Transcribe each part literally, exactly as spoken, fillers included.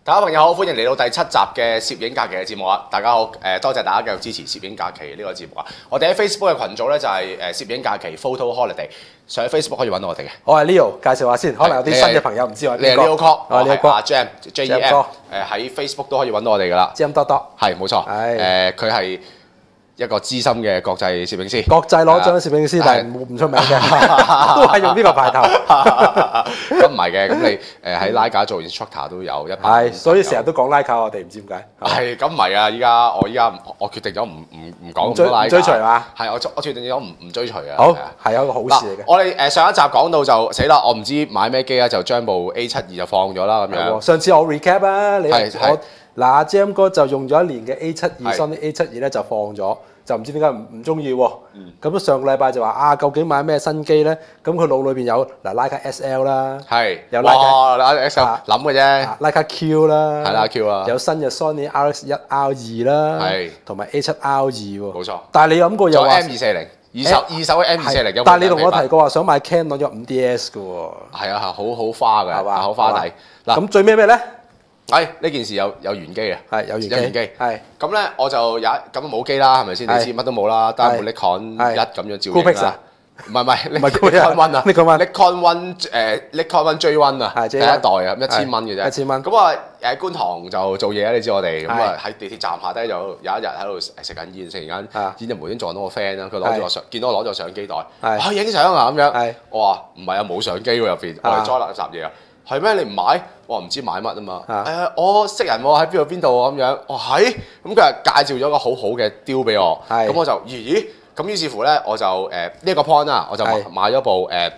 大家朋友好，歡迎嚟到第七集嘅攝影假期嘅節目啊！大家好，誒多謝大家繼續支持攝影假期呢個節目啊！我哋喺 Facebook 嘅群組咧就係誒攝影假期 Photo Holiday， 上喺 Facebook 可以揾到我哋嘅。 我係 Leo，介紹下先，可能有啲新嘅朋友唔知我。 你係 Leo Cole， 我係 Leo Cole， 阿 Jam J E M， 誒喺 Facebook 都可以揾到我哋噶啦。 Jam 多多， 係冇錯，誒佢係一個資深嘅國際攝影師， 國際攞獎攝影師，但係唔出名嘅，都係用呢個牌頭。 咁唔係嘅，咁你誒喺拉架做 instructor 都有一係，所以成日都講拉卡，我哋唔知點解。 係咁唔係啊！依家我依家我決定咗唔唔唔講咁多拉架， 追隨嘛？ 係我我決定咗唔唔追隨啊！ 好，係有一個好事嚟嘅。 我哋誒上一集講到就死啦，我唔知買咩機啊，就將部 A 七二就放咗啦咁樣。 上次我 recap 啊，你我嗱 Jam 哥就用咗一年嘅 A 七二 Sony A 七二咧就放咗。就唔知點解唔唔中意喎，咁上個禮拜就話啊，究竟買咩新機咧？咁佢腦裏邊有嗱徠卡 S L 啦， 係有徠卡 S L 諗嘅啫， 徠卡 Q 啦， 係啦 Q 啊， 有新嘅 Sony R X 一 R 二啦， 係同埋 A 七 R 二喎， 冇錯。 但係你諗過又話 M 二四零二手二手嘅 M 二四零， 但係你同我提過話想買 Canon 咗五 D S 嘅喎， 係啊，好好花㗎，係嘛，好花底。 嗱咁最尾咩咧？ 係呢件事有有玄機啊， 係有玄機，係咁咧我就有咁冇機啦，係咪先？你知乜都冇啦，單部 Nikon 一咁樣照影啦。唔係唔係，唔係 Nikon One 啊 ，Nikon One 誒 Nikon One J One 啊，第一代啊，一千蚊嘅啫， 一千蚊。 咁啊誒觀塘就做嘢啊，你知我哋咁啊喺地鐵站下低就有一日喺度食緊煙，食完間煙就無端撞到個 friend 啦，佢攞咗個相，見到我攞咗相機袋，啊影相啊咁樣，我話唔係啊，冇相機喎入邊，我係裝垃圾嘢啊。係咩？你唔買？我唔知買乜啊嘛。誒，我識人喎，喺邊度邊度咁樣。我係咁，佢係介紹咗個好好嘅雕俾我。咁我就咦？咁於是乎咧，我就誒呢個 point 啦，我就買咗部誒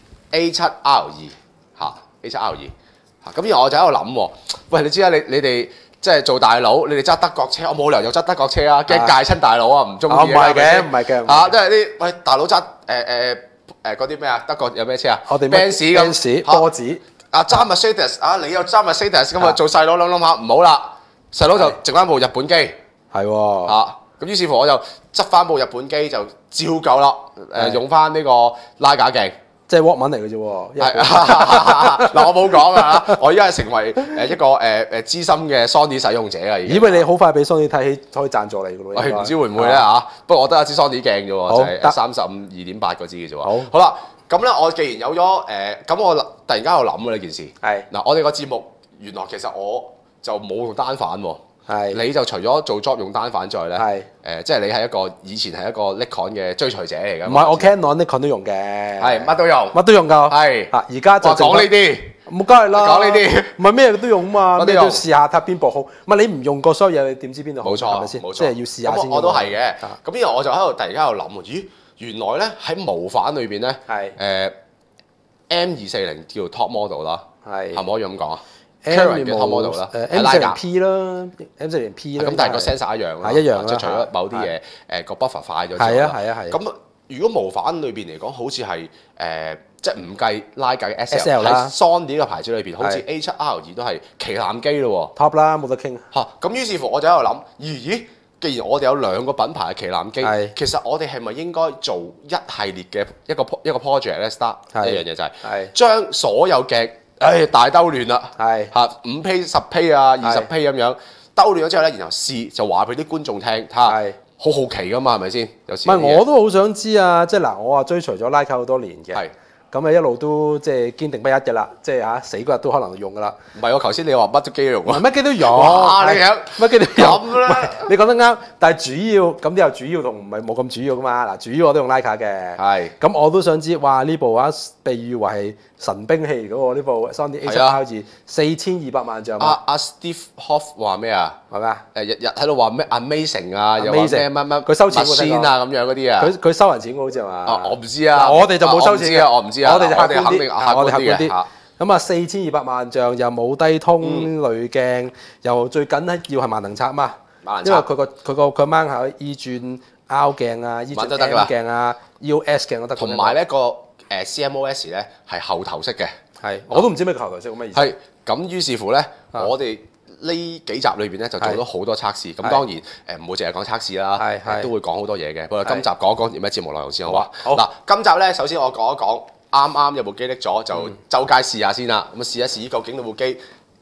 A 七 R 二嚇 A 七 R 二嚇。咁然後我就喺度諗喎，喂，你知啦，你你哋即係做大佬，你哋揸德國車，我冇理由又揸德國車啊，驚戒親大佬啊，唔中意。 唔係嘅，唔係嘅。 嚇，即係啲喂大佬揸誒誒誒嗰啲咩啊？德國有咩車啊？ 我哋 Benz 咁波子。 啊揸 Mercedes 啊，你又揸 Mercedes 咁啊，做細佬諗諗下唔好啦，細佬就剩翻部日本機， 係喎啊，咁於是乎我就執翻部日本機就照舊啦，誒用翻呢個拉架鏡， 即係 Walkman 嚟嘅啫喎。 係嗱我冇講啊，我依家係成為誒一個誒誒資深嘅 Sony 使用者啊，已經。 以為你好快俾 Sony 睇起可以贊助你嘅咯？ 我唔知會唔會咧嚇，不過我得一支 Sony 鏡啫喎，就係三十五二點八嗰支嘅啫喎。好，好啦。咁咧，我既然有咗誒，咁、呃、我突然間有諗喎呢件事。係嗱，我哋個節目原來其實我就冇用單反喎。係，你就除咗做 job 用單反之外咧，係誒、呃，即係你係一個以前係一個 Nikon 嘅追隨者嚟㗎。唔係， 我 Canon Nikon 都用嘅。係，乜都用， 乜都用㗎。係，啊，而家就講呢啲， 冇梗係啦。講呢啲，唔係咩都用嘛，咩都試下睇邊部好。唔係你唔用過所有嘢，你點知邊度好？冇錯，係咪先？冇錯，即係要試下先。 我都係嘅。咁然後我就喺度突然間喺度諗喎，咦，原來咧喺無反裏邊咧，係誒。呃 M 二四零叫 top model 啦，係係咪可以咁講啊 ？Canon 嘅 top model 啦， 誒 M 四零 P 啦 ，M 四零 P 啦， 咁但係個 sensor 一樣啦， 係一樣啦， 即係除咗某啲嘢誒個 buffer 快咗之外， 係啊係啊係。 咁如果無反裏邊嚟講，好似係誒即係唔計拉架嘅 S L 啦 ，Sony 呢個牌子裏邊，好似 A 七 R 二都係旗艦機咯喎 ，top 啦冇得傾嚇。咁於是乎我就喺度諗，咦？既然我哋有兩個品牌嘅旗艦機，其實我哋係咪應該做一系列嘅一個一個 project 咧 ？Start 一樣嘢就係將所有鏡，誒大兜亂啦，嚇五批十批啊二十批咁樣兜亂咗之後咧，然後試就話俾啲觀眾聽，睇下好好奇噶嘛，係咪先？有時唔係我都好想知啊！即係嗱，我話追隨咗徠卡好多年嘅。咁啊一路都即係堅定不一嘅啦，即係嚇死嗰日都可能用噶啦。 唔係我頭先你話乜都機都用啊？ 乜機都用。 哇！你樣乜機都用咁啦。 你講得啱，但係主要咁啲又主要同唔係冇咁主要噶嘛？嗱，主要我都用徠卡嘅。係。咁我都想知，哇！呢部啊被譽為係神兵器嚟嘅喎，呢部 Sony A 七 R 二四千二百萬像。 阿阿 Steve Hoff 話咩啊？係咪啊？誒日日喺度話咩 amazing 啊，又話咩乜乜佢收錢先啊咁樣嗰啲啊。 佢佢收人錢嘅好似係嘛？ 啊我唔知啊。 我哋就冇收錢嘅， 我唔知啊。 我哋就客觀啲，我哋客觀啲。 咁啊，四千二百萬像又冇低通濾鏡，又最緊咧要係萬能插嘛，因為佢個佢個佢掹下 E 轉 R 鏡啊 ，E 轉 M 鏡啊 ，E O S 鏡都得。 同埋咧個誒 C M O S 咧係後頭式嘅， 係我都唔知咩後頭式咁咩意思。 係咁，於是乎咧，我哋呢幾集裏邊咧就做咗好多測試。咁當然誒唔會淨係講測試啦，都會講好多嘢嘅。不過今集講一講點咩節目內容先好啊？嗱，今集咧首先我講一講。啱啱有部機拎咗就周街試下先啦，咁啊試一試究竟呢部機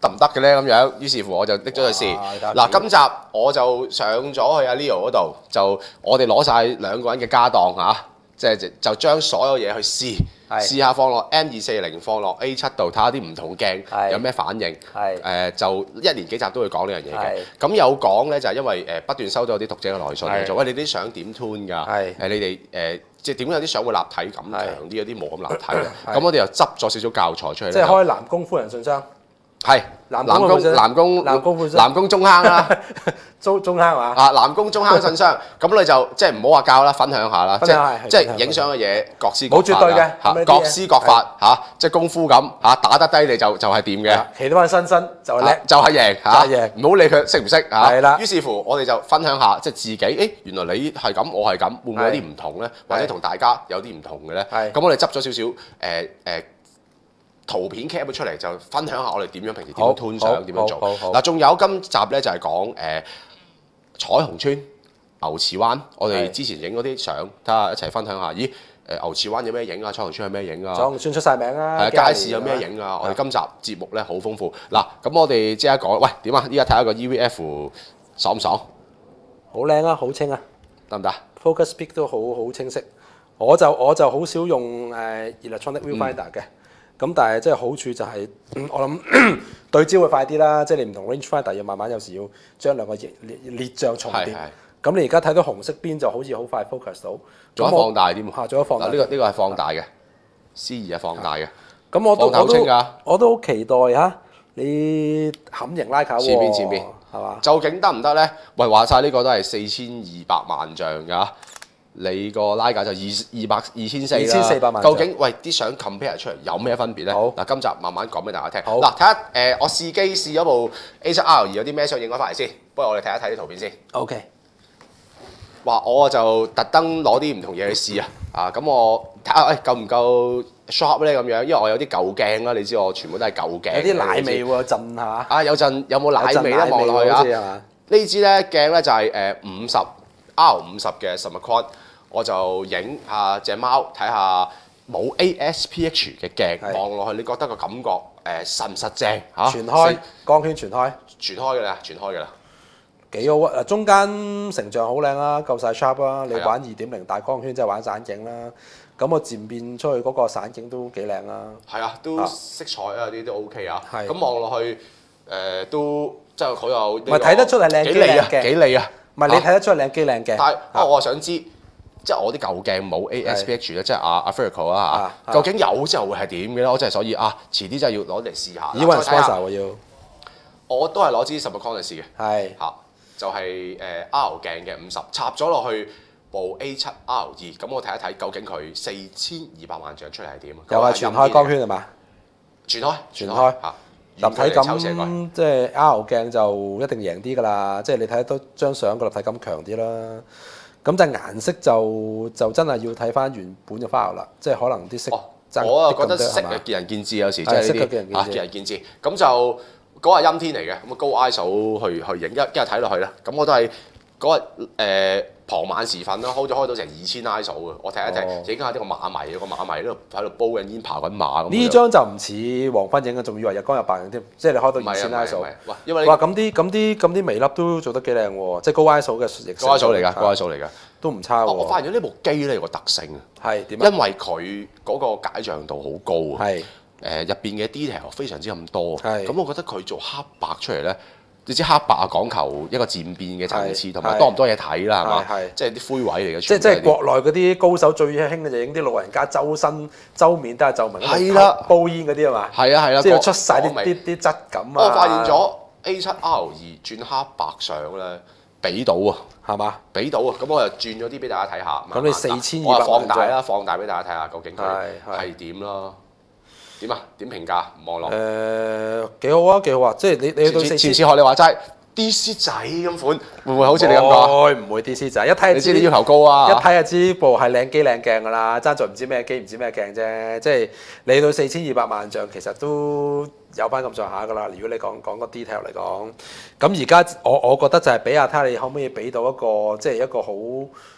得唔得嘅咧咁樣？於是乎我就拎咗去試。嗱，今集我就上咗去阿 Leo 嗰度，就我哋攞晒兩個人嘅家當嚇，即係就將所有嘢去試，試下放落 M 二四零，放落 A 七度，睇下啲唔同鏡有咩反應。誒就一年幾集都會講呢樣嘢嘅。咁有講咧就係因為誒不斷收到啲讀者嘅來信，就喂你啲相點 tune 㗎？誒你哋誒。即係點解有啲相會立體感強啲，有啲冇咁立體嘅。咁我哋又執咗少少教材出嚟。 即係開南宮夫人信箱。 係南宮南宮南宮南宮中坑啦， 中中坑嘛？ 啊南宮中坑信箱，咁你就即係唔好話教啦，分享下啦，即係即係影相嘅嘢各施各法。冇絕對嘅，各施各法嚇，即係功夫咁嚇，打得低你就就係掂嘅。企得翻身身就係叻，就係贏嚇，唔好理佢識唔識嚇。係啦。於是乎我哋就分享下，即係自己，誒原來你係咁，我係咁，會唔會有啲唔同咧？或者同大家有啲唔同嘅咧？咁我哋執咗少少誒誒。圖片 cap 咗出嚟就分享下我哋點樣平時點樣 tune 相點樣做。嗱，仲有今集咧就係講誒彩虹村牛池灣，我哋之前影嗰啲相，睇下一齊分享下。咦誒牛池灣有咩影啊？彩虹村有咩影啊？彩虹村出晒名啊！係啊，街市有咩影啊？我哋今集節目咧好豐富。嗱，咁我哋即刻講，喂點啊？依家睇下個 E V F 爽唔爽？好靚啊，好清啊，得唔得 ？Focus peak 都好好清晰。我就我就好少用誒 electronic viewfinder 嘅。咁但係即係好處就係、嗯，我諗對焦會快啲啦，即係你唔同 rangefinder 要慢慢有時要將兩個列列像重疊。咁你而家睇到紅色邊就好似好快 focus 到，仲有放大添喎。仲有放大。呢、呢個呢、呢個係放大嘅 ，C 二係放大嘅。咁我都我都我都好期待嚇你冚型拉卡喎。前邊前邊係嘛？究竟得唔得咧？喂，話晒呢個都係四千二百萬像㗎。你個拉架就二二百二千四啦，二千四百萬。究竟喂啲相 compare 出嚟有咩分別咧？好嗱，今集慢慢講俾大家聽。好嗱，睇下誒，我試機試咗部 A 七 R 二有啲咩相影咗翻嚟先。不如我哋睇一睇啲圖片先。OK。話我就特登攞啲唔同嘢去試啊！啊，咁我睇下誒夠唔夠 sharp 咧咁樣，因為我有啲舊鏡啦，你知我全部都係舊鏡。有啲奶味喎，震係嘛？啊，有陣有冇奶味咧？望落去啊！呢支咧鏡咧就係誒五十 R 五十嘅 Summicron。我就影下隻貓，睇下冇 A S P H 嘅鏡望落去，你覺得個感覺誒實唔實正嚇？全開光圈全開，全開嘅啦，全開嘅啦，幾好啊！中間成像好靚啦，夠晒 sharp 啦。你玩二點零大光圈即係玩散景啦。咁我漸變出去嗰個散景都幾靚啦。係啊，都色彩啊啲都 OK 啊。咁望落去誒都即係好有。唔係睇得出係靚機靚鏡，幾利啊？唔係你睇得出係靚機靚鏡。但係啊，我想知。即係我啲舊鏡冇 A S P H 咧，即係阿阿 Ferico 啦嚇。究竟有之後會係點嘅咧？我真係所以啊，遲啲真係要攞嚟試下。以為 sponsor 喎要。我都係攞支 Summicron 嚟試嘅。係嚇，就係誒 R 鏡嘅五十插咗落去部 A 七 R 二，咁我睇一睇究竟佢四千二百萬像出嚟係點？又係全開光圈係嘛？全開，全開嚇。立體感即係 R 鏡就一定贏啲㗎啦，即係你睇得多張相個立體感強啲啦。咁但係顏色就就真係要睇翻原本嘅 file 啦，即係可能啲色。我啊覺得色啊見仁見智，有時即係呢啲啊見仁見智。咁就嗰日陰天嚟嘅，咁啊高 I S O 去去影一一日睇落去啦。咁我都係嗰日誒傍晚時分啦，開咗開到成二千 I S O 嘅。我睇一睇，影下呢個馬迷，個馬迷喺度喺度煲緊煙，爬緊馬咁。呢張就唔似黃昏影嘅，仲以為日光日白影添。即係你開到二千 I S O。哇！因為哇咁啲咁啲咁啲微粒都做得幾靚喎，即係高 I S O 嘅。高 I S O 嚟㗎，高 I S O 嚟㗎，都唔差喎。我發現咗呢部機咧有個特性啊，係點？因為佢嗰個解像度好高啊，係誒入邊嘅 detail 非常之咁多，係咁我覺得佢做黑白出嚟咧。你知黑白啊，講求一個漸變嘅層次，同埋多唔多嘢睇啦，係嘛？係即係啲灰位嚟嘅。即係即係國內嗰啲高手最興嘅就影啲老人家周身周面都係皺紋，係啦，煲煙嗰啲係嘛？係啊係啦，即係出晒啲啲啲質感啊！我發現咗 A 七 R 二轉黑白相咧，俾到啊，係嘛？俾到啊！咁我就轉咗啲俾大家睇下。咁你四千二百放大啦，放大俾大家睇下，究竟佢係點咯？點啊？點評價？望落誒幾好啊，幾好啊！即係你你去到四千，次次學你話齋 D C 仔咁款，會唔會好似你咁講？唔會 D C 仔，一睇就知你要求高啊！一睇就知部係靚機靚鏡㗎啦，爭在唔知咩機唔知咩鏡啫。即係你去到四千二百萬像，其實都有翻咁上下㗎啦。如果你講講個 detail 嚟講，咁而家我我覺得就係俾下睇下你可唔可以俾到一個即係一個好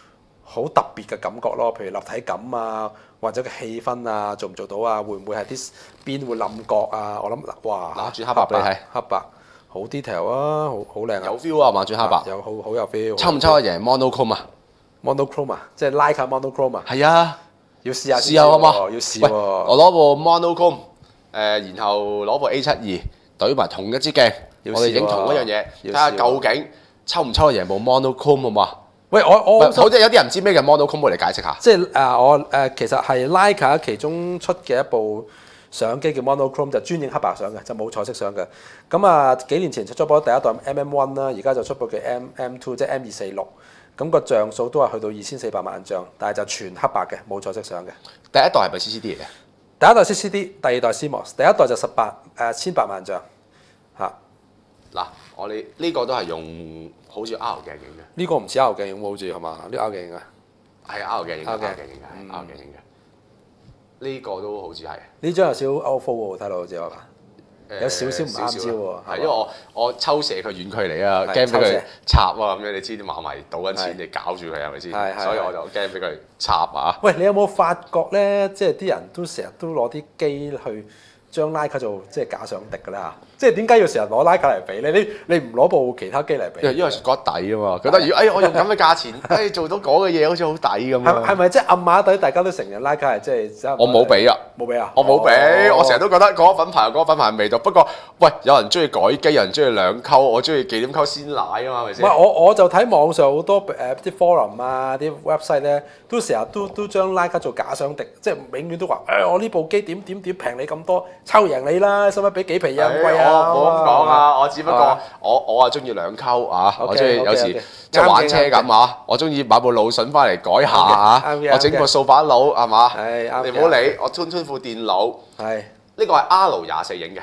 好特別嘅感覺咯，譬如立體感啊，或者個氣氛啊，做唔做到啊？會唔會係啲邊會冧角啊？我諗哇， 嗱轉黑白俾你睇， 黑白好 detail 啊，好好靚啊， 有 feel 啊嘛，轉黑白， 有好好有 feel。 抽唔抽得贏 monochrome 啊 ？monochrome 啊，即係 Leica monochrome 啊？ 係啊， 要試下試下好嘛？ 要試喎。 我攞部 monochrome，誒，然後攞部 A 七二，對埋同一支鏡，我哋影同一樣嘢，睇下究竟抽唔抽得贏部 monochrome 好嘛？ 喂，我我好似有啲人唔知咩叫 monochrome， 嚟解釋下。 即係誒我誒其實係 Leica 其中出嘅一部相機叫 monochrome，就專影黑白相嘅，就冇彩色相嘅。咁啊幾年前出咗部第一代 M M one 啦，而家就出部嘅 M M two， 即係 M 二四六。咁個像素都係去到二千四百萬像，但係就全黑白嘅，冇彩色相嘅。 第一代係咪 C C D 嚟嘅？ 第一代 C C D， 第二代 C M O S， 第一代就十八誒千八萬像嚇。 嗱，我哋呢個都係用好似 R 鏡影嘅。 呢個唔似 R 鏡影喎，好似係嘛？呢 R 鏡影啊？ 係 R 鏡影嘅 ，R 鏡影嘅 R 鏡影嘅。呢個都好似係。呢張有少 out of focus 喎，睇到好似係嘛？有少少唔啱焦喎。 係因為我我抽射佢遠距離啊，驚俾佢插啊咁樣。你知啲馬迷賭緊錢，你搞住佢係咪先？所以我就驚俾佢插啊。 喂，你有冇發覺咧？即係啲人都成日都攞啲機去將 Leica 做即係假想敵㗎啦。即係點解要成日攞 Leica嚟比咧？你你唔攞部其他機嚟比？ 因為因為覺得抵啊嘛，覺得如果誒我用咁嘅價錢，誒做到嗰個嘢好似好抵咁樣。 係咪即係暗碼底？大家都承認 Leica係即係我冇比啊， 冇比啊， 我冇比。我成日都覺得嗰個品牌有嗰個品牌嘅味道。不過喂，有人中意改機，有人中意兩溝，我中意忌廉溝鮮奶啊嘛，係咪先？ 唔係我我就睇網上好多誒啲 forum 啊、啲 website 咧，都成日都都將 Leica 做假想敵，即係永遠都話誒我呢部機點點點平你咁多，抽贏你啦，使乜俾幾皮啊咁貴啊？ 我冇咁講啊，我只不過我我啊中意兩溝啊，我中意有時即係玩車咁啊，我中意買部腦筍翻嚟改下啊，我整個掃把佬係嘛？你唔好理，我吞吞副電腦。 係呢個係 R 廿四影嘅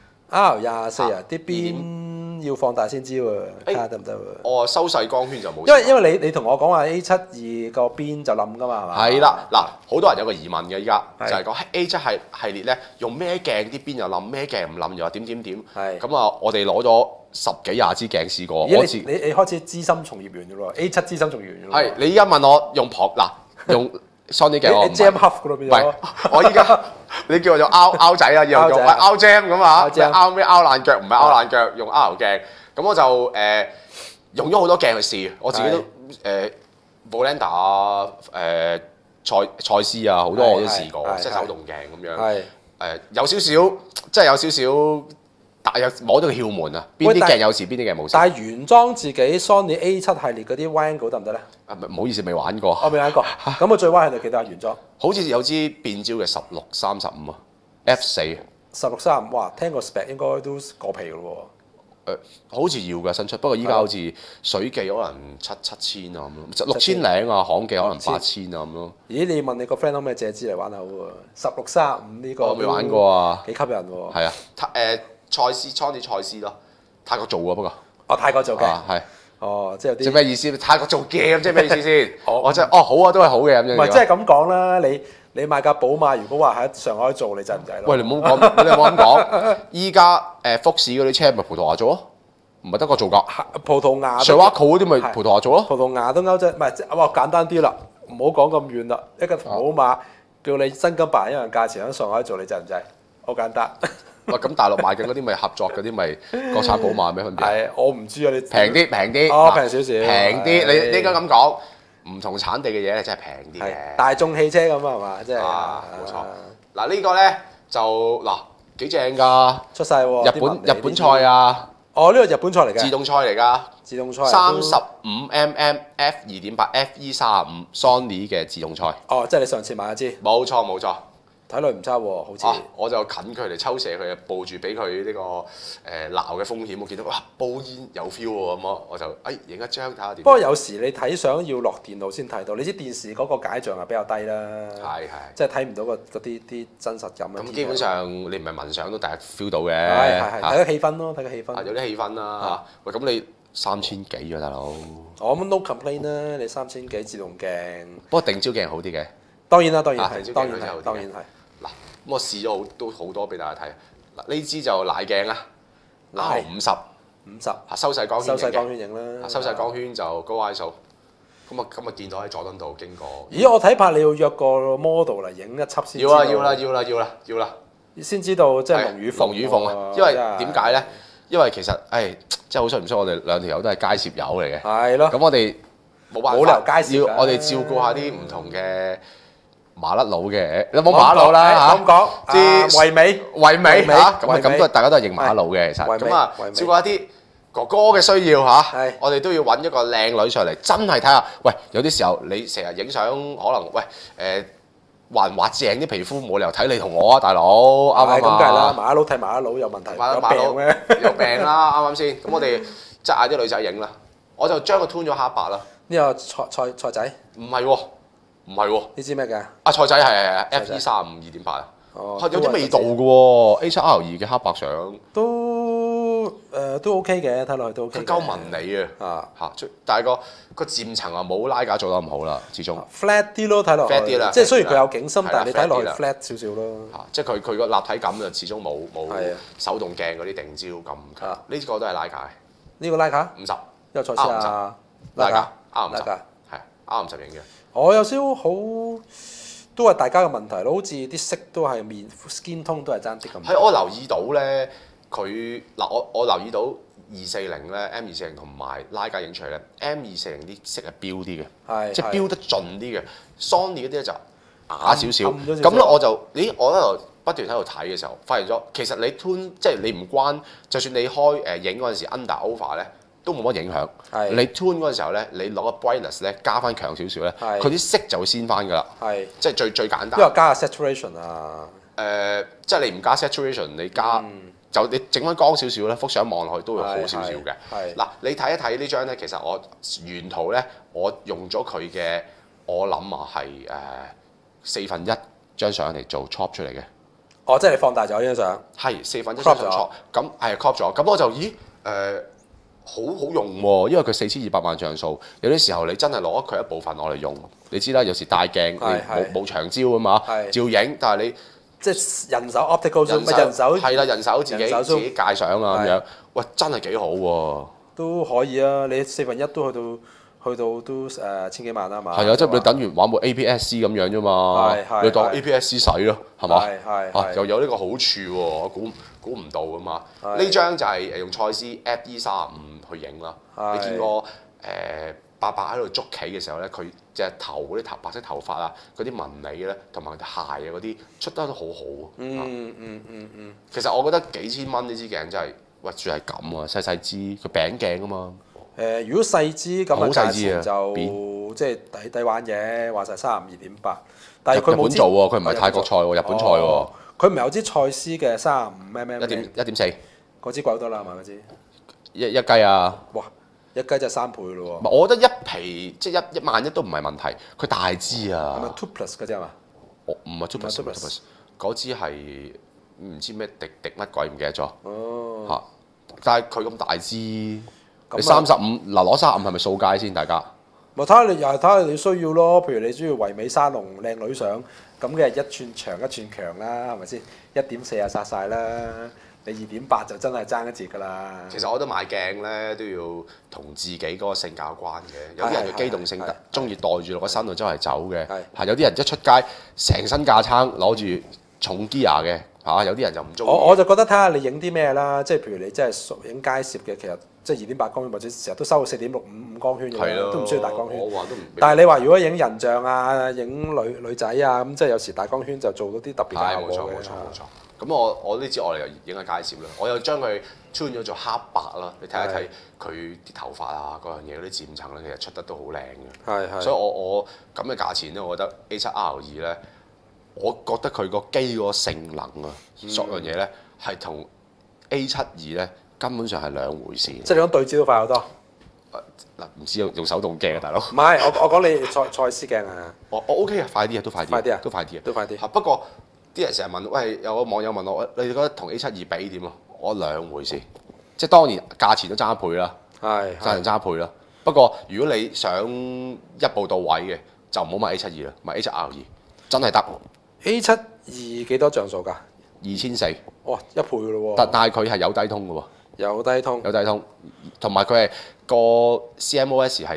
，R 廿四啊，啲邊要放大先知喎，睇下得唔得喎？ 我收細光圈就冇。 因為因為你你同我講話 A 七二個邊就冧㗎嘛，係嘛？ 係啦，嗱，好多人有個疑問嘅依家，就係講 A 七系系列咧，用咩鏡啲邊又冧，咩鏡唔冧又話點點點。係。咁啊，我哋攞咗十幾廿支鏡試過。 咦？你你你開始資深從業員㗎咯 A 七資深從業員㗎咯。 係，你依家問我用旁嗱用 Sony 鏡，我唔係。 Jam Huff 㗎咯變咗。 唔係，我依家你叫我做 R R 仔啊，以後用 R Jam 咁啊，R 咩 R 爛腳唔係 R 爛腳，用 R 鏡。咁我就誒用咗好多鏡去試，我自己都誒 Bolanda 啊、誒賽賽斯啊，好多我都試過，即係手動鏡咁樣。誒有少少，即係有少少，但有摸到個竅門啊！邊啲鏡有事，邊啲鏡冇事。 但係原裝自己 Sony A 七系列嗰啲 wide angle 得唔得咧？ 啊唔好意思，未玩過。 我未玩過。咁我最 wide 係度幾多啊？原裝？ 好似有支變焦嘅十六三十五啊 ，F 四。十六三十五，哇！聽個 spec 應該都過皮咯喎。 誒，好似要㗎新出，不過依家好似水記可能七七千啊咁咯，六千零啊，行記可能八千啊咁咯。咦？ 你問你個 friend 可唔可以借支嚟玩下好喎？十六三十五呢個我未玩過啊， 幾吸引喎。 係啊，誒賽斯倉啲賽斯咯，泰國做啊不過。 哦，泰國做嘅。 係。 哦，即係有啲。 即係咩意思？泰國做嘅咁即係咩意思先？我真係哦好啊，都係好嘅咁樣。 唔係，即係咁講啦，你。你買架寶馬，如果話喺上海做，你制唔制咯？ 喂，你唔好講，你唔好咁講。依家誒福士嗰啲車咪葡萄牙做咯，唔係德國做㗎。 葡萄牙。 上瓦庫嗰啲咪葡萄牙做咯。 葡萄牙都歐洲，唔係哇簡單啲啦，唔好講咁遠啦。一個寶馬叫你真金白銀一樣價錢喺上海做，你制唔制？好簡單。 喂，咁大陸買緊嗰啲咪合作嗰啲咪國產寶馬咩分別？ 係，我唔知啊，你平啲平啲。 哦，平少少。 平啲，你應該咁講。唔同產地嘅嘢咧，真係平啲嘅。 大眾汽車咁係嘛？即係冇錯。嗱呢個咧就嗱幾正㗎， 出晒喎。 日本日本菜啊！ 哦，呢個日本菜嚟嘅。 自動菜嚟㗎。 自動菜。三十五 mm f 二點八 F E 三十五 Sony 嘅自動菜。 哦，即係你上次買嗰支。 冇錯冇錯。睇落唔差喎，好似、 啊。我就近距離抽射佢，報住俾佢呢個誒鬧嘅風險。我見到哇，煲煙有 feel 喎，咁我就誒影一張睇下點。不過有時你睇相要落電腦先睇到，你知電視嗰個解像係比較低啦。係係。即係睇唔到個嗰啲啲真實感。 咁基本上你唔係聞相都大約 feel 到嘅。 係係係，睇個氣氛咯，睇個氣氛。 有啲氣氛啦。喂，咁你三千幾喎，大佬？ 我咁 no complain 啦，你三千幾自動鏡。 不過定焦鏡好啲嘅。 當然啦，當然係，當然係，當然係。 嗱，咁我試咗好都好多俾大家睇。嗱，呢支就奶鏡啦 ，R 五十， 五十， 收細光圈收細光圈影啦， 收細光圈就高 I S O。 咁啊咁啊見到喺佐敦道經過。 咦！我睇怕你要約個 model 嚟影一輯先。 要啦要啦要啦要啦要啦。 先知道即係龍與鳳。 龍與鳳啊！因為點解咧？因為其實誒，即係好衰唔衰，我哋兩條友都係街攝友嚟嘅。係咯。咁我哋冇辦法， 冇理由街攝。 要我哋照顧下啲唔同嘅麻甩佬嘅，有冇麻甩佬啦嚇？ 咁講，啲唯美唯美嚇，咁啊咁都大家都係認麻甩佬嘅其實。咁啊，照顧一啲哥哥嘅需要嚇，我哋都要揾一個靚女上嚟，真係睇下。喂，有啲時候你成日影相，可能喂誒滑唔滑正啲皮膚，冇理由睇你同我啊，大佬啱唔啱啊？ 咁梗係啦，麻甩佬睇麻甩佬有問題，有病咩？ 有病啦，啱唔啱先？咁我哋即係嗌啲女仔影啦，我就將佢 tune 咗黑白啦。 呢個蔡蔡蔡仔？ 唔係喎。唔係喎， 你知咩㗎？ 阿蔡仔係係係 F E 三五二點八啊，有啲味道嘅喎 A 七 R 二嘅黑白相都誒都 OK 嘅，睇落去都 OK。佢夠紋理啊嚇，但係個個漸層啊冇拉架做得咁好啦，始終 flat 啲咯，睇落去 flat 啲啦， 即係雖然佢有景深，但係你睇落去 flat 少少咯。 嚇，即係佢佢個立體感就始終冇冇手動鏡嗰啲定焦咁強。呢個都係拉架， 呢個拉架五十， 因為蔡司啊拉架 R 五十係 R 五十影嘅。 我有少少好，都係大家嘅問題咯，好似啲色都係面 skin tone 都係爭啲咁。 係我留意到咧，佢嗱我我留意到二四零咧 M 二四零同埋拉架影出嚟咧 M 二四零啲色係標啲嘅，即係標得盡啲嘅。Sony 嗰啲咧就啞少少，咁咧我就咦我喺度不斷喺度睇嘅時候，發現咗其實你 tune 即係你唔關，就算你開誒影嗰陣時 under over 咧。都冇乜影響。你 tune 嗰陣時候咧，你攞個 brightness 咧加翻強少少咧，佢啲色就會鮮翻㗎啦。係，即係最最簡單。 因為加下 saturation 啊。 誒，即係你唔加 saturation，你加就你整翻光少少咧，幅相望落去都會好少少嘅。係。嗱，你睇一睇呢張咧，其實我原圖咧，我用咗佢嘅，我諗啊係誒四分一張相嚟做 crop 出嚟嘅。 哦，即係你放大咗呢張相。 係四分一張相 crop，咁係 crop 咗，咁我就咦誒。好好用喎，因為佢四千二百萬像素，有啲時候你真係攞佢一部分我嚟用，你知啦，有時大鏡你冇冇長焦啊嘛，照影，但係你即係人手 optical zoom，人手係啦，人手自己自己界相啊咁樣，喂真係幾好喎， 都可以啊，你四分一都去到去到都誒千幾萬啦嘛， 係啊，即係你等於玩部 A P S C 咁樣啫嘛，你當 A P S C 使咯，係嘛？係又有呢個好處喎，我估估唔到啊嘛，呢張就係誒用蔡司 F E 三十五。去影啦！你見過誒伯伯喺度捉棋嘅時候咧，佢隻頭嗰啲頭白色頭髮啊，嗰啲紋理咧，同埋鞋啊嗰啲出得都好好喎。嗯嗯嗯嗯。其實我覺得幾千蚊呢支鏡真係，喂住係咁啊，細細支，佢餅鏡啊嘛。 誒，如果細支咁嘅價錢就即係抵抵玩嘅，話晒三十五二點八，但係佢冇做喎，佢唔係泰國菜喎，日本菜喎。 佢唔係有支蔡司嘅三十五 mm 一點一點四， 嗰支貴好多啦，係咪嗰支？ 一一雞啊！ 哇，一雞就係三倍咯喎！ 我覺得一皮即係一一萬一都唔係問題，佢大支啊！ 係咪 two plus 嗰隻嘛？ 我唔係 two plus， two plus 嗰支係唔知咩滴滴乜鬼唔記得咗。哦。嚇！但係佢咁大支，你三十五嗱攞三十五係咪掃街先？大家？ 咪睇下你又係睇下你需要咯。譬如你中意唯美沙龍靚女相，咁嘅一寸長一寸強啦，係咪先？一點四啊殺晒啦！你二點八就真係爭一截㗎啦。其實我覺得買鏡咧都要同自己嗰個性格有關嘅。有啲人嘅機動性特中意袋住落個身度周圍走嘅。係有啲人一出街成身架撐攞住重 gear 嘅嚇，有啲人就唔中意。 我我就覺得睇下你影啲咩啦，即係譬如你真係影街攝嘅，其實即係二點八光圈或者成日都收四點六五五光圈嘅，都唔需要大光圈。 我話都唔。 但係你話如果影人像啊、影女女仔啊，咁即係有時大光圈就做到啲特別嘅效果嘅。 冇錯冇錯冇錯。咁我我呢支我嚟又影下街攝啦，我又將佢 tune 咗做黑白啦，你睇一睇佢啲頭髮啊嗰樣嘢嗰啲漸層咧，其實出得都好靚嘅。係係。所以我我咁嘅價錢咧，我覺得 A 七 R 二咧，我覺得佢個機嗰個性能啊，所樣嘢咧係同 A 七二咧根本上係兩回事。 即係你講對焦都快好多。 嗱，唔知用用手動鏡啊，大佬。 唔係，我我講你蔡蔡司鏡啊。 我我 OK 啊，快啲啊，都快啲。 快啲啊， 都快啲啊， 都快啲。 嚇不過。啲人成日問，喂，有個網友問我，你哋覺得同 A 七二比點啊？我兩回事，即係當然價錢都爭一倍啦，係價錢爭一倍啦。不過如果你想一步到位嘅，就唔好買 A 七二啦，買 A 七 R 二，真係得。 A 七二幾多像素㗎？ 二千四。哇， 一倍㗎咯喎！ 但但係佢係有低通㗎喎。 有低通。 有低通，同埋佢係個 C M O S 係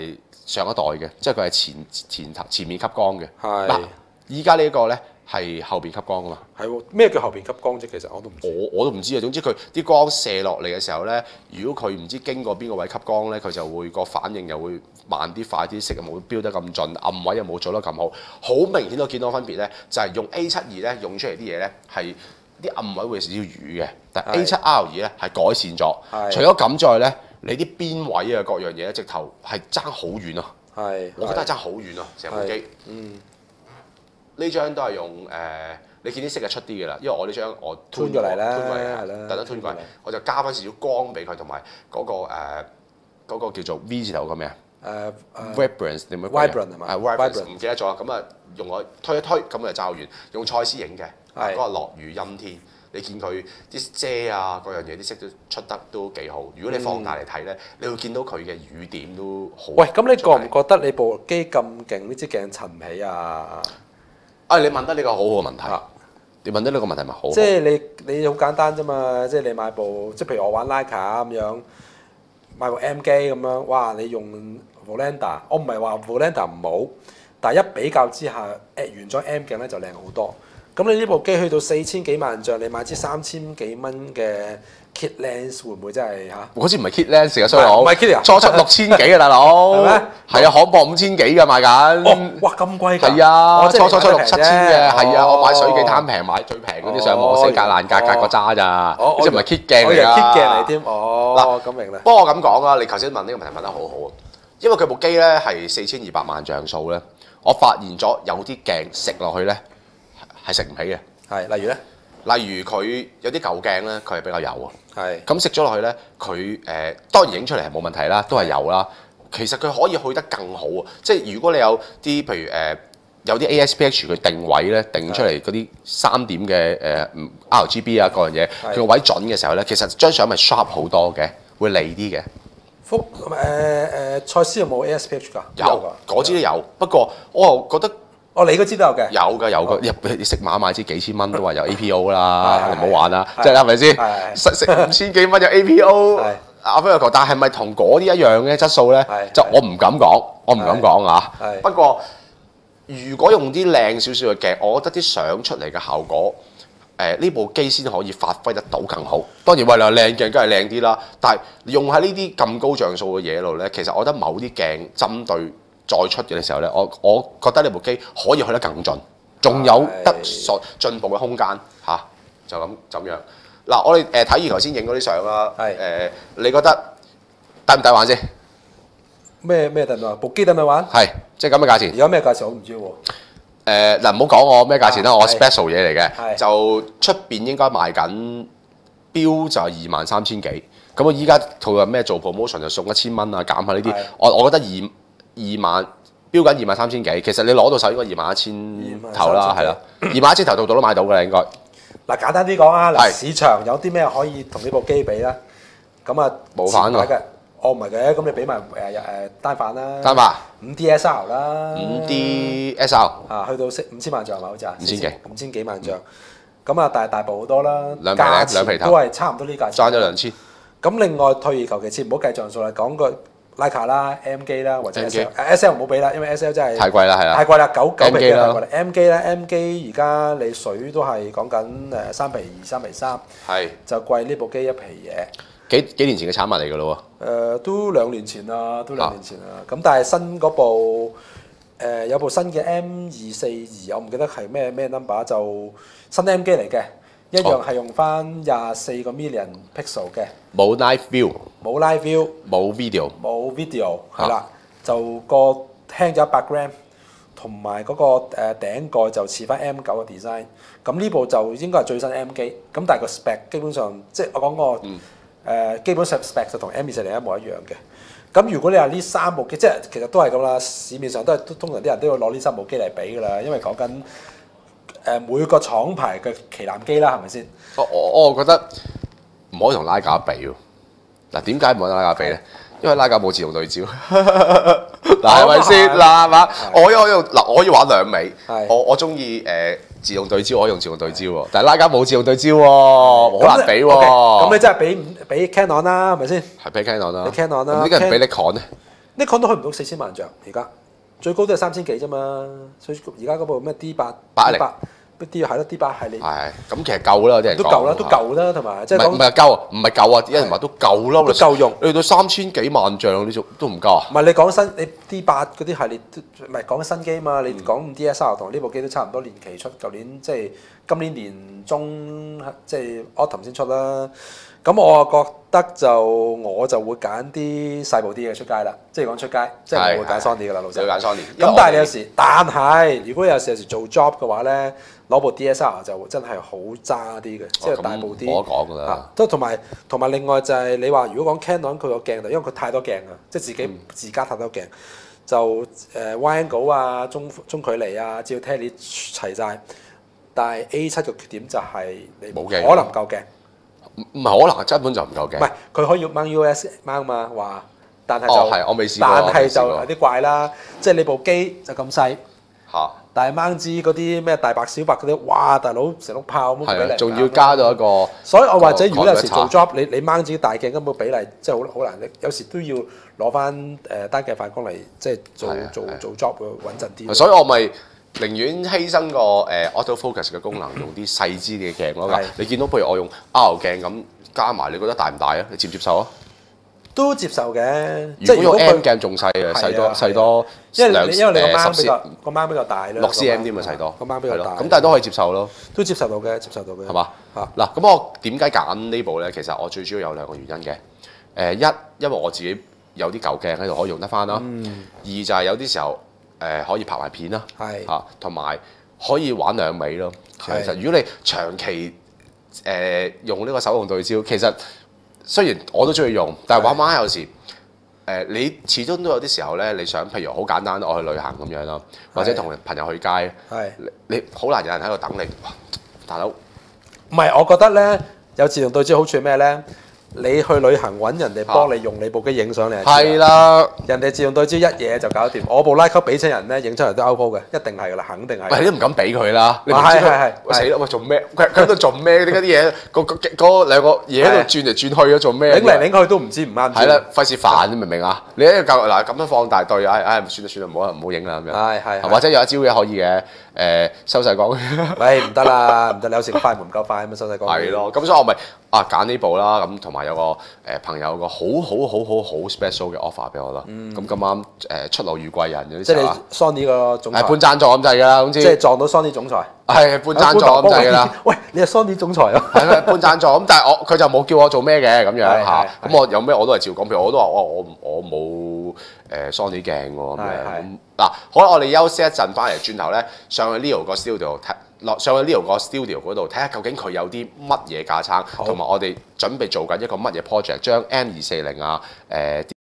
上一代嘅，即係佢係前前頭前面吸光嘅。 係嗱，依家呢個咧係後邊吸光啊嘛。 係喎，咩叫後邊吸光啫？其實我都唔知。 我我都唔知啊。總之佢啲光射落嚟嘅時候咧，如果佢唔知經過邊個位吸光咧，佢就會個反應又會慢啲、快啲，色又冇標得咁盡，暗位又冇做得咁好。好明顯都見到分別咧，就係、是、用 A 七二咧用出嚟啲嘢咧係啲暗位會少少瘀嘅，但 A 七 R 二咧係改善咗。除咗咁之外咧，你啲邊位啊各樣嘢咧，直頭係爭好遠啊！ 係， 我覺得係爭好遠啊！成部機，嗯，呢張都係用誒、呃，你見啲色係出啲嘅啦，因為我呢張我吞過嚟啦， 係啦，特登吞過嚟，我就加翻少少光俾佢，同埋嗰個誒嗰、呃那個叫做 V 字頭個咩啊？誒 Vibrance 點樣 ？Vibrant 係嘛？ 係 Vibrance 唔記得咗，咁啊用我推一推，咁就罩完，用蔡司影嘅，嗰個落雨陰天。你見佢啲遮啊，各樣嘢啲色都出得都幾好。如果你放大嚟睇咧，嗯、你會見到佢嘅雨點都好。 喂，咁你覺唔覺得你部機咁勁，呢支鏡襯唔起啊？ 啊，你問得呢個好好嘅問題。啊、你問得呢個問題咪好，好？ 即係你你好簡單啫嘛，即係你買部，即係譬如我玩 Leica 咁樣，買部 M 機咁樣，哇！你用 Volanda，我唔係話 Volanda 唔好，但係一比較之下，誒原裝 M 鏡咧就靚好多。咁你呢部機去到四千幾萬像，你買支三千幾蚊嘅 kit lens 會唔會真係嚇？ 嗰支唔係 kit lens 嘅衰佬， 唔係 kit 啊， 初出六千幾嘅大佬，係咩？係啊，行博五千幾嘅賣緊。 哦，哇咁貴㗎！ 係啊，初初出六七千嘅，係啊，我買水幾攤平，買最平嗰啲上網死格爛格格個渣咋，即係唔係 kit 鏡嚟㗎？ 我以為 kit 鏡嚟添。哦，咁明啦。 不過我咁講啊，你頭先問呢個問題問得好好啊，因為佢部機咧係四千二百萬像素咧，我發現咗有啲鏡食落去咧。係食唔起嘅， 係例如咧， 例如佢有啲舊鏡咧，佢係比較油啊， 係咁食咗落去咧，佢誒、呃、當然影出嚟係冇問題啦，都係油啦。其實佢可以去得更好啊，即係如果你有啲譬如誒、呃、有啲 A S P H 佢定位咧定出嚟嗰啲三點嘅誒 R G B 啊各樣嘢，佢個位準嘅時候咧，其實張相咪 sharp 好多嘅，會利啲嘅。 福誒誒蔡司有冇 A S P H 㗎？ 有，嗰支都有，不過我又覺得。 哦，你嗰支都有嘅， 有㗎有㗎，入你食馬買支幾千蚊都話有 A P O 啦，你唔好玩啦，即係係咪先？食食五千幾蚊有 A P O，阿飛又講，但係咪同嗰啲一樣嘅質素咧？就我唔敢講，我唔敢講啊。不過如果用啲靚少少嘅鏡，我覺得啲相出嚟嘅效果，誒呢部機先可以發揮得到更好。當然為你話靚鏡梗係靚啲啦，但係用喺呢啲咁高像素嘅嘢度咧，其實我覺得某啲鏡針對。再出嘅時候咧，我我覺得呢部機可以去得更盡，仲有得進步嘅空間嚇、啊，就咁咁樣。嗱，我哋誒睇完頭先影嗰啲相啦，誒、呃，你覺得抵唔抵玩先？ 咩咩抵唔抵玩？部機抵唔抵玩？ 係，即係咁嘅價錢。 而家咩價錢我唔知喎。 誒嗱，唔好講我咩價錢啦，我 special 嘢嚟嘅，就出邊應該賣緊標就係二萬三千幾。咁我依家佢話咩做 promotion 就送一千蚊啊，減下呢啲，我我覺得二。二萬標緊二萬三千幾，其實你攞到手應該二萬一千頭啦，係啦，二萬一千頭度度都買到㗎啦，應該。 嗱簡單啲講啊，嗱市場有啲咩可以同呢部機比咧？咁啊冇反啊！ 我唔係嘅，咁你俾埋誒誒單反啦， 單反五 D S R 啦， 五 D S R 啊，去到五千萬像係咪好似啊？ 五千幾， 五千幾萬像，咁啊大大部好多啦， 兩皮咧，兩皮頭都係差唔多呢價錢， 爭咗兩千。 咁另外退而求其次，唔好計像素啦，講個。Leica 啦 M 機啦或者 S L，S L 唔好俾啦，因為 S L 真係太貴啦，係啦， 太貴啦，九九皮機太貴啦。M 機咧 M 機而家你水都係講緊誒三皮二三皮三，係就貴呢部機一皮嘢。 幾幾年前嘅產物嚟㗎咯喎？ 誒都兩年前啦，都兩年前啦。咁但係新嗰部誒有部新嘅 M 二四二，我唔記得係咩咩 number，就新 M 機嚟嘅。一樣係用翻廿四個 million pixel 嘅，冇 live view， 冇 live view， 冇 video， 冇 video 係啦，就個輕咗一百 gram，同埋嗰個誒頂蓋就似翻 M 九嘅 design。咁呢部就應該係最新 M 機，咁但係個 spec 基本上即係我講個誒基本上 spec 就同 M 二四零一模一樣嘅。咁如果你話呢三部機，即係其實都係咁啦，市面上都係通常啲人都要攞呢三部機嚟比㗎啦，因為講緊。誒每個廠牌嘅旗艦機啦，係咪先？ 我我我覺得唔可以同拉架比喎。嗱，點解唔可以同拉架比咧？因為拉架冇自動對焦。嗱係咪先？嗱係嘛？我可以用嗱，我可以玩兩味。我我中意誒自動對焦，我可以用自動對焦喎。但係拉架冇自動對焦喎，好難比喎。 咁你真係比比 Canon 啦，係咪先？ 係比 Canon 啦。 比 Canon 啦。 咁點解唔比 Nikon 咧 Nikon 都去唔到四千萬像，而家最高都係三千幾啫嘛。所以而家嗰部咩 D 八、 八零。 啲係咯 D 八系列， 係咁其實夠啦，啲人都夠啦，都夠啦，同埋即係講唔係夠啊，唔係夠啊，啲人話都夠啦， 都夠用。 你去到三千幾萬像呢種都唔夠啊？ 唔係你講新你 D 八嗰啲系列，唔係講緊新機嘛？你講 D S R 同呢部機都差唔多年期出，舊年即係今年年中即係 autumn 先出啦。咁我覺得就我就會揀啲細部啲嘅出街啦，即係講出街，即係我會揀 Sony 噶啦，老實。 會揀 Sony。 咁但係你有時，但係如果有時有時做 job 嘅話咧，攞部 D S R 就真係好渣啲嘅，即係大部啲。 冇得講㗎啦。 都同埋同埋另外就係你話，如果講 Canon 佢個鏡頭，因為佢太多鏡啊，即係自己自家太多鏡，就誒 wide angle 啊、中中距離啊，只要 tele 齊晒。但係 A 七嘅缺點就係你冇鏡，可能唔夠鏡。 唔係可能，根本就唔夠鏡。 唔係，佢可以掹 U S 掹嘛，話，但係就哦係，我未試過。 但係就有啲怪啦，即係你部機就咁細嚇， 但係掹支嗰啲咩大白小白嗰啲，哇！大佬成碌炮咁俾你， 仲要加到一個。 所以我或者如果有時做 job，你你掹支大鏡根本比例即係好好難，你有時都要攞翻誒單鏡反光嚟即係做做做 job 會穩陣啲。 所以我咪。寧願犧牲個誒 auto focus 嘅功能，用啲細支嘅鏡咯。你見到譬如我用 R 鏡咁加埋，你覺得大唔大啊？你接唔接受啊？ 都接受嘅。 如果用 M 鏡仲細啊，細多細多兩誒因為你個掹比較個掹比較大啦， 六 cm 啲咪細多。 個掹比較大。 咁但係都可以接受咯。 都接受到嘅，接受到嘅。 係嘛？嗱，咁我點解揀呢部咧？其實我最主要有兩個原因嘅。誒一，因為我自己有啲舊鏡喺度可以用得翻啦。二就係有啲時候。誒可以拍埋片啦，嚇，同埋可以玩兩味咯。其實如果你長期誒、呃、用呢個手動對焦，其實雖然我都中意用，但係玩玩有時誒、呃、你始終都有啲時候咧，你想譬如好簡單，我去旅行咁樣啦，或者同朋友去街，你好難有人喺度等你，大佬。 唔係，我覺得咧有自動對焦好處係咩咧？你去旅行揾人哋幫你用你部機影相，你係啦，人哋自動對焦一嘢就搞掂。我部拉級俾親人咧，影出嚟都 outpo 嘅，一定係噶啦，肯定係。 喂，你都唔敢俾佢啦，你唔知佢死啦！喂，做咩？佢佢喺度做咩？點解啲嘢個個嗰兩個嘢喺度轉嚟轉去咗做咩？ 擰嚟擰去都唔知唔啱。 係啦，費事煩，你明唔明啊？你一個嗱咁樣放大對，唉唉，算啦算啦，唔好唔好影啦咁樣。 係係。 或者有一招嘅可以嘅，誒收細光。 喂，唔得啦，唔得，有時快門唔夠快咁樣收細光。 係咯，咁所以我咪啊揀呢部啦，咁同埋有個誒朋友個好好好好好 special 嘅 offer 俾我啦。咁咁啱誒出路遇貴人嗰啲。 即係你 Sony 個總裁。 係半贊助咁滯㗎啦，總之。 即係撞到 Sony 總裁。 係半贊助咁滯㗎啦。 喂，你係 Sony 總裁啊？ 係咪半贊助咁？但係我佢就冇叫我做咩嘅咁樣嚇。咁我有咩我都係照講，譬如我都話我我我冇誒 Sony 鏡喎咁樣。嗱，好啦，我哋休息一陣，翻嚟轉頭咧上去 Leo 個 studio 睇。落上去 Leo 個 studio 嗰度睇下究竟佢有啲乜嘢架撐，同埋我哋準備做緊一個乜嘢 project，將 M 二四零啊誒。